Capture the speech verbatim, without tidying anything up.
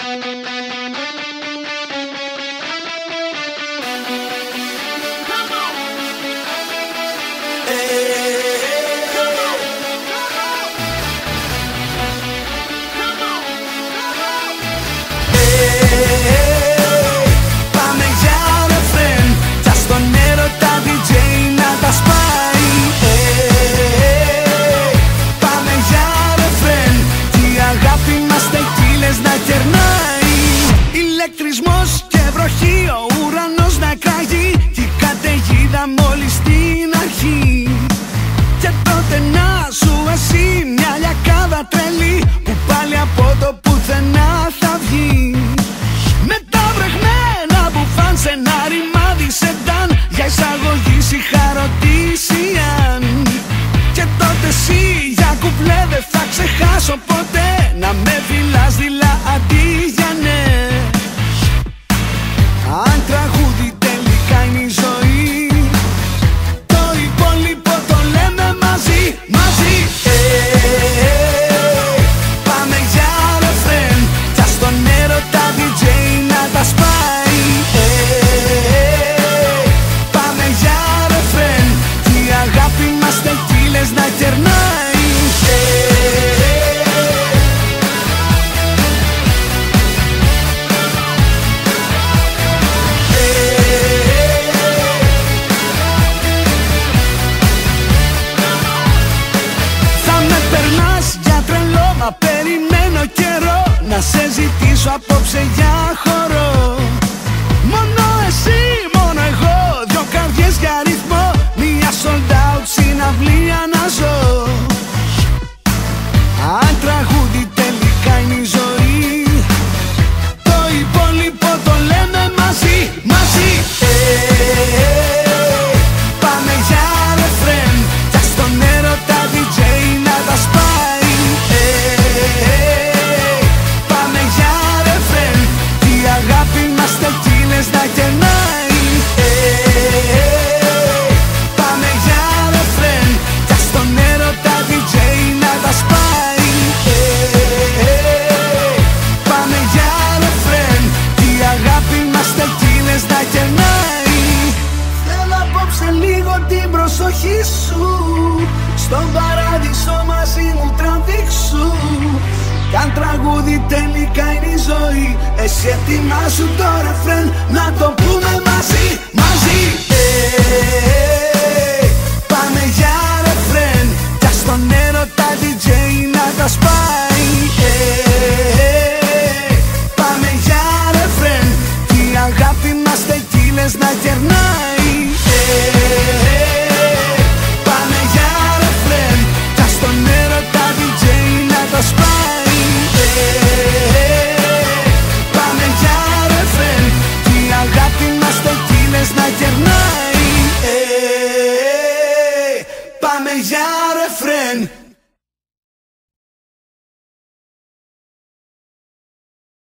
Ηλεκτρισμός και βροχή, ο ουρανός να κραγεί κι η καταιγίδα μόλις στην αρχή. Και τότε να σου εσύ μια λιακάδα τρελή που πάλι από το πουθενά θα βγει. Με τα βρεγμένα που φαν σε ένα ρημάδι σεντάν για εισαγωγή συγχαροτήσιαν. Και τότε εσύ για κουπλέ δεν θα ξεχάσω ποτέ να με φυλάς δειλά αντί για ναι. Αν τραγούδι τελικά είναι η ζωή, το υπόλοιπο το λέμε μαζί, μαζί. ε, ε, ε, Πάμε για ρεφρέν κι ας τον έρωτα ντι τζέι να τα σπάει. ε, ε, ε, Πάμε για ρεφρέν κι η αγάπη μας τεκίλες να κερνάει. ε, περιμένω καιρό να σε ζητήσω απόψε για χορό. Μόνο εσύ, μόνο εγώ, δυο καρδιές για ρυθμό, μια sold out συναυλία να ζω. Αν τραγούδι τελικά είναι η ζωή, το υπόλοιπο το λέμε μαζί, μαζί. ε, ε, ε, Πάμε για ρεφρέν κι ας τον έρωτα ντι τζέι να τα σπάει. Να κερνάει. ε, ε, ε, Πάμε για ρεφρέν κι ας τον έρωτα ντι τζέι να τα σπάει. ε, ε, ε, Πάμε για ρεφρέν κι η αγάπη μας τεκίλες να κερνάει. Θέλω απόψε λίγο την προσοχή σου, στον παράδεισο μαζί μου τραβήξου. Κι αν τραγούδι τελικά είναι η ζωή, εσύ ετοιμάσου το ρεφρέν να το πούμε μαζί, μαζί. ε, ε, ε, Πάμε για ρεφρέν κι ας τον έρωτα ντι τζέι να τα σπάει. ε, ε, ε, Πάμε για ρεφρέν κι η αγάπη μας τεκίλες να κερνάει. ε, ε, ε, Πάμε για ρεφρέν κι ας τον έρωτα ντι τζέι να τα σπάει. Πάμε για ρεφρέν κι η αγάπη μας τεκίλες να κερνάει. ε, Πάμε για ρεφρέν.